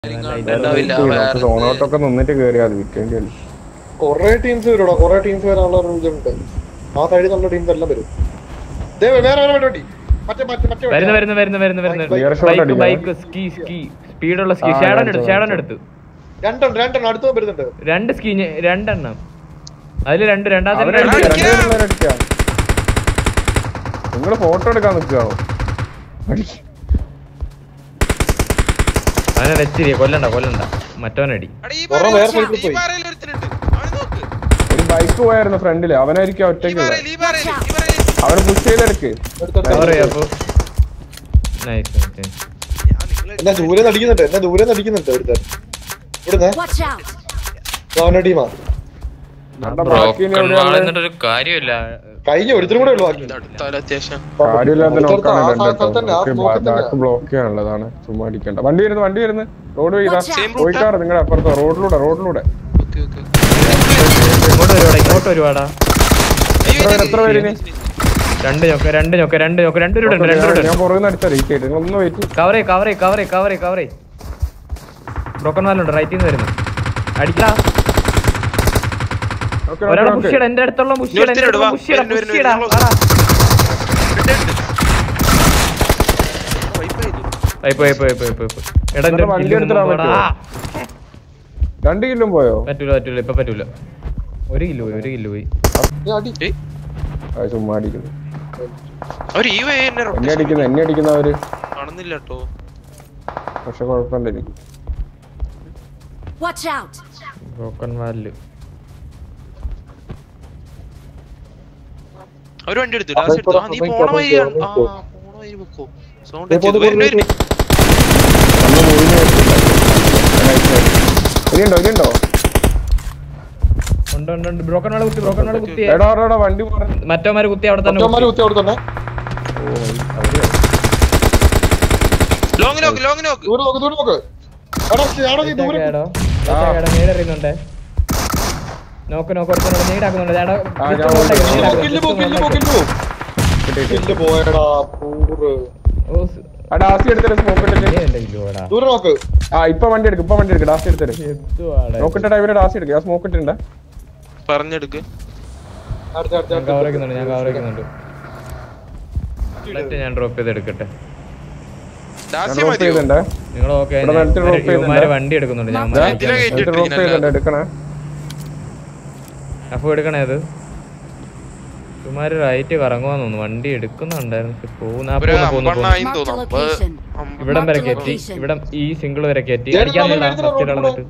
സോണോട്ടൊക്കെ നിന്നിട്ട് കേറിയാൽ വിൽക്കേണ്ടി കൊറേ ടീംസ് വരൂടാ, കൊറേ ടീംസ് വരാനുള്ള ഇതുണ്ട്. ആ സൈഡിൽ നല്ല ടീംസ് എല്ലാം വരും. സ്പീഡുള്ള സ്കീ ഷാഡൻ എടുത്ത് രണ്ടെണ്ണം അടുത്ത് വരുന്നുണ്ട്. രണ്ട് സ്കീ രണ്ടെണ്ണം അതില് രണ്ടാമത്തെ നിങ്ങള് ഫോട്ടോ എടുക്കാൻ നിൽക്കുകയാണോ? അവനെ വെച്ചിരിയ കൊല്ലണ്ട മറ്റവനടി ഒരു ബൈക്ക് പോയായിരുന്നു ഫ്രണ്ടില്, അവനായിരിക്കും ഒറ്റയ്ക്ക് അവനെ പുഷ് ചെയ്തെടുക്ക്. എന്നെ ദൂരെ നടിക്കുന്നുണ്ട് ഒരുത്തൻ. ഇവിടുന്ന് അവന്റെ ടീമാ. കഴിഞ്ഞ ഒരുത്തരും കൂടെ ഉള്ളു ബാക്കി. ബ്ലോക്ക് ചെയ്യാനുള്ളതാണ്, ചുമ്മാ അടിക്കണ്ട. വണ്ടി വരുന്നു റോഡ് പോയിക്കാറ് നിങ്ങളുടെ അപ്പുറത്തോ റോഡിലൂടെ എത്ര പേരിന്? രണ്ട് ഞാൻ പുറകുന്ന അടിച്ചാൽ ഒന്ന് വെയിറ്റ്. കവറേ ബ്രോക്കൺ വാലുണ്ട്, റൈറ്റിൽ നിന്ന് വരുന്നു. അടിക്കാ ഒരാളെ പുഷിയടാ, എന്റെ അടുത്തുള്ള പുഷിയടാ. വണ്ടി എടുത്തിടാൻ പറ്റുമോ? 2 കില്ലും പോയോ? പറ്റൂല ഇപ്പൊ പറ്റൂല. 1 കിലോ പോയി. ചുമ്മാ അടിക്കുന്നു. എന്നെ അടിക്കുന്നവര് പക്ഷെ കുഴപ്പമില്ല എനിക്ക്. ബ്രോക്കൺ വാലില് ഒരു വണ്ടി എടുത്തു. ഇതുണ്ടോ? ബ്രോക്കൺ വാല കുത്തി വണ്ടി മറ്റവന്മാര് കുത്തി അവിടെ തന്നെ. നേടറിയുന്നുണ്ട്. നോക്ക് നേടാക്കുന്നുണ്ട്. ഇപ്പൊ വണ്ടി എടുക്ക് ഡാസ് എടുത്തിട്ട് നോക്കിട്ട ടൈമില് ഡാസ് എടുക്കുക. ആ സ്മോക്ക് ഇട്ടുണ്ട് പറഞ്ഞെടുക്ക്. ഞാൻ കവർ വയ്ക്കുന്നുണ്ട്. ഞാൻ ഡ്രോപ്പ് ചെയ്തെടുക്കട്ടെ. നിങ്ങൾ വണ്ടി എടുക്കുന്നുണ്ട്. ഞാൻ എടുക്കണേ അപ്പൊ എടുക്കണേ. അത് ഇവന്മാര് റൈറ്റ് കറങ്ങുവാന്ന് തോന്നുന്നു. വണ്ടി എടുക്കുന്നുണ്ടായിരുന്നു. ഇവിടം വരെ കയറ്റി. ഇവിടെ ഈ സിംഗിൾ വരെ കയറ്റി. അടിക്കാന്നിട്ട്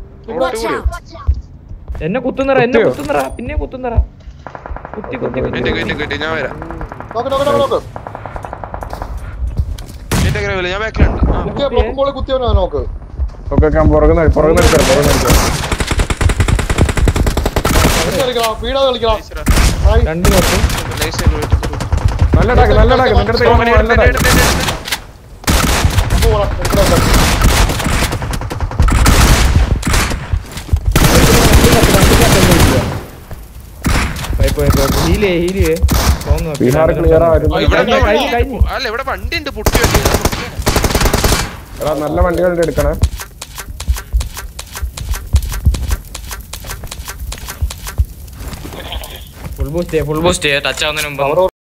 എന്നെ കുത്തുന്നറ പിന്നെ കുത്തുന്നറ. കുത്തി ഞാൻ വരാം. ഞാൻ ബാക്കിലുണ്ട്. രണ്ട് നോക്കും. നല്ല വണ്ടികളുടെ എടുക്കണേ. ഫുൾ ബൂസ്റ്റ് ടച്ച് ആവുന്നതിന് മുമ്പ്